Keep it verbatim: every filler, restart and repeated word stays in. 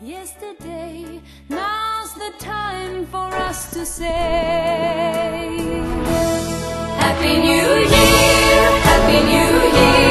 yesterday. Now's the time for us to say Happy New Year, Happy New Year.